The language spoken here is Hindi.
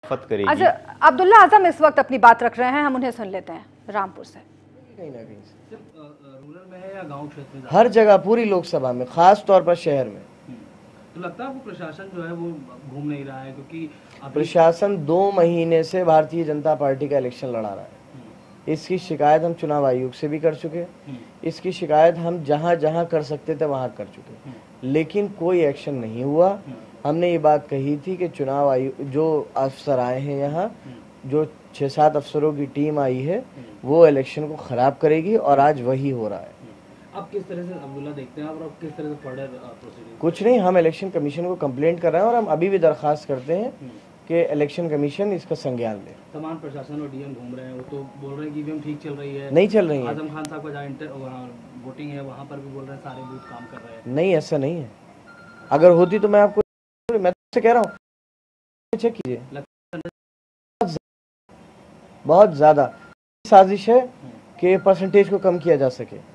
फत करेगी। अच्छा, अब्दुल्ला आजम इस वक्त अपनी बात रख रहे हैं, हम उन्हें सुन लेते हैं रामपुर से। कहीं ना कहीं सिर्फ रूरल में है या गांव क्षेत्र में? हर जगह, पूरी लोकसभा में, खास तौर पर शहर में। तो लगता है आपको प्रशासन जो है वो घूम नहीं रहा है, क्योंकि प्रशासन 2 महीने से भारतीय जनता पार्टी का इलेक्शन लड़ा रहा है। इसकी शिकायत हम चुनाव आयोग से भी कर चुके, इसकी शिकायत हम जहां जहां कर सकते थे वहां कर चुके, लेकिन कोई एक्शन नहीं हुआ। हमने ये बात कही थी कि चुनाव आयोग, जो अफसर आए हैं यहाँ, जो 6-7 अफसरों की टीम आई है, वो इलेक्शन को खराब करेगी, और आज वही हो रहा है। अब किस तरह से अब्दुल्ला देखते हैं आप, और किस तरह से फर्दर प्रोसीडिंग? कुछ नहीं, हम इलेक्शन कमीशन को कंप्लेंट कर रहे हैं, और हम अभी भी दरख्वास्त करते हैं कि इलेक्शन कमीशन इसका संज्ञान ले। तमाम प्रशासन और डीएम घूम रहे हैं, वो तो बोल रहे हैं कि ईवीएम ठीक चल रही है, नहीं चल रही है। आजम खान साहब का जहाँ वोटिंग है वहाँ पर भी बोल रहे हैं सारे बूथ काम कर रहे हैं। नहीं, ऐसा नहीं है। अगर होती तो मैं आपको, मैं तो कह रहा हूँ चेक कीजिए। बहुत ज्यादा साजिश है कि परसेंटेज को कम किया जा सके।